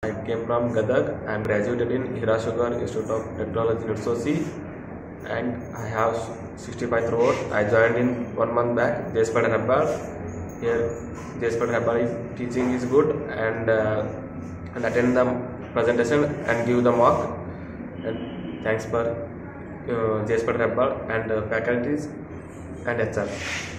I came from Gadag. I am graduated in Hirasugar Institute of Technology in Utsosi, and I have 65 throughout. I joined in 1 month back JSpiders Hebbal. Here JSpiders Hebbal teaching is good, and attend the presentation and give the mock. And thanks for JSpiders Hebbal and faculties and HR.